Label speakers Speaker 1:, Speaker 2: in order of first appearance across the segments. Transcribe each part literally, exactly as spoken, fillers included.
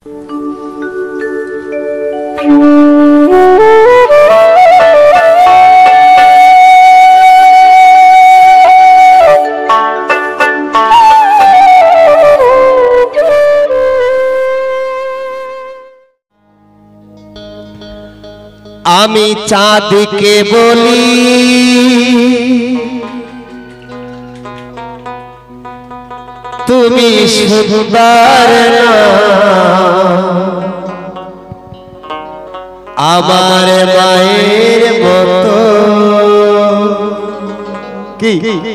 Speaker 1: আমি চাঁদকে বলি তুমি সুন্দর না, আমার মায়ের মতো। কি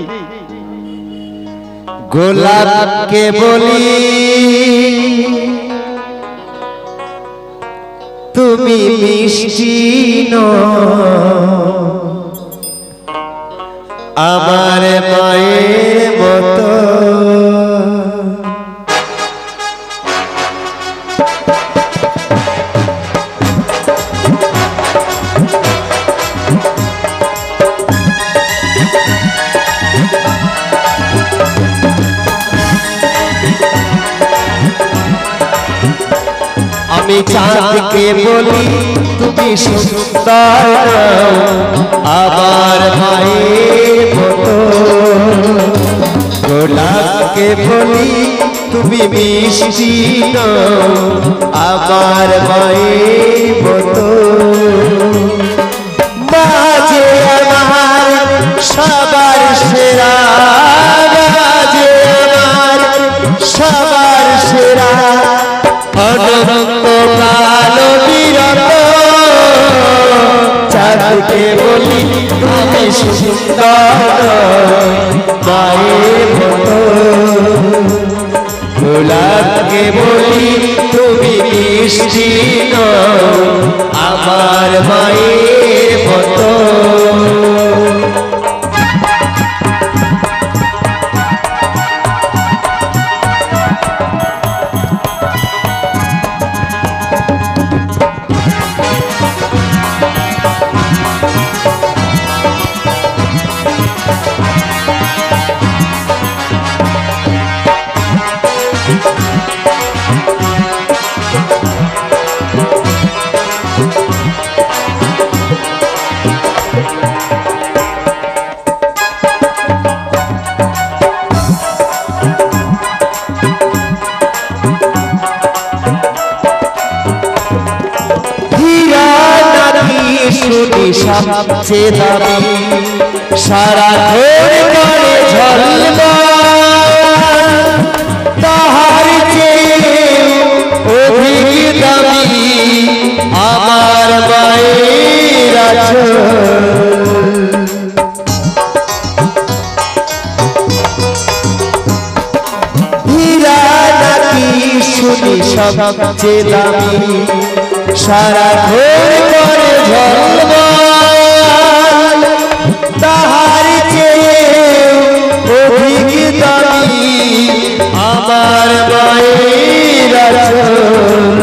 Speaker 1: গোলাপকে বলি তুমি মিষ্টি নও, আমার মায়ের মতো। আমি চাঁদকে বলি তুমি সুন্দর, আমার মায়ের মতো। গোলাপকে বলি তুমি মিষ্টি নও, আমার মায়ের মতো। বাজে আমার সবার সেরা, বাজে আমার সবার সেরা, অনন্ত কালো বিরত। চাঁদকে বলি তুমি সুন্দর, মায়ের মতো। গোলাপকে বলি তুমি মিষ্টি নও, আমার মায়ের মতো। সবচেয়ে দামি সারা ঘরে করে ঝলমল, তাহার চেয়ে অধিক দামি আমার মায়ের আঁচল। হীরা নাকি শুনি সবচেয়ে দামি সারা ঘরে করে ঝলমল, তাহার চেয়ে অধিক দামি আমার মায়ের আঁচল।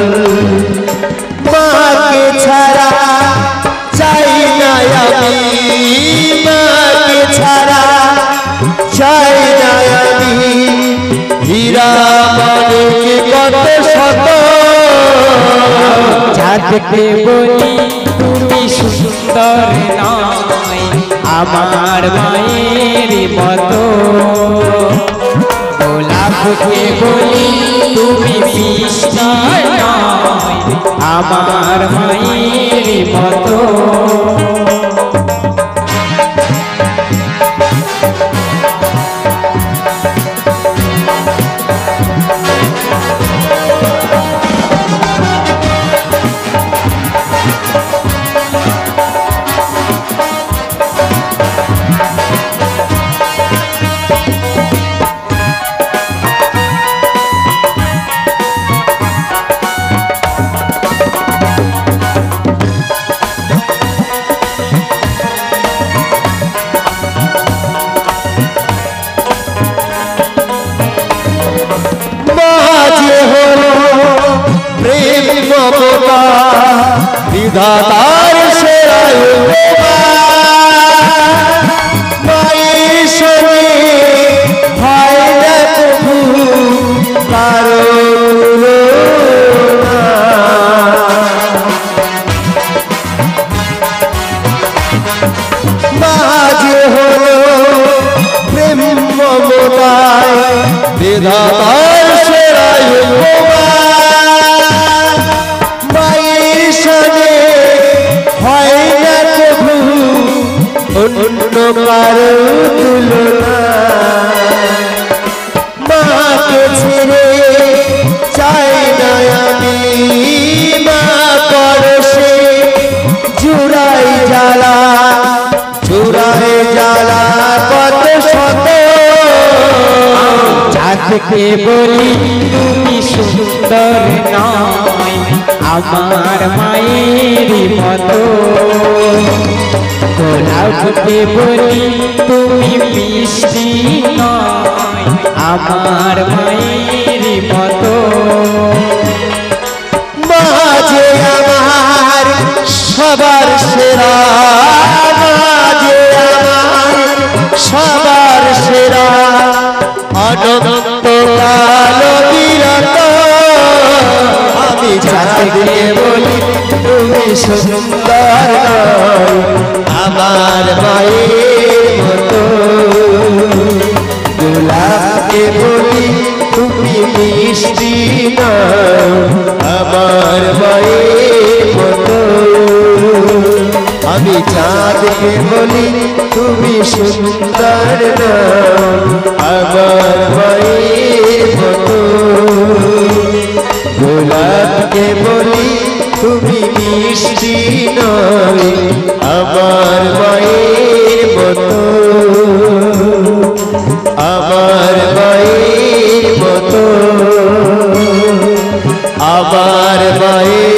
Speaker 1: মাকে ছাড়া চাই না আমি, মাকে ছাড়া চাই না আমি, হীরা মানিক কত শত।
Speaker 2: চাঁদকে বলি তুমি সুন্দর নয়, আমার মায়ের মতো। গোলাপকে বলি তুমি মিষ্টি নয়, আমার মায়ের মতো।
Speaker 1: বিধাতার সেরা মায়ের সঙ্গে হয় না তবু কারো জ্বালা চূড়ায় জ্বালা কত শত
Speaker 2: চাঁদকে বলি তুমি সুন্দর নয় আমার মায়ের মতো গোলাপকে বলি তুমি মিষ্টি নয় আমার মায়ের মতো
Speaker 1: মাঝে আমার সবার সেরা মাঝে আমার সবার সেরা অনন্ত কাল বিরত আমি চাঁদকে বলি তুমি সুন্দর নয় আমার মায়ের মতো গোলাপকে বলি তুমি মিষ্টি নয় আমার মায়ের মতো আমি চাঁদকে বলি তুমি সুন্দর নয় আমার মায়ের মতো গোলাপকে বলি তুমি মিষ্টি নয় আমার মায়ের মতো আমার মায়ের মতো আমার মায়ের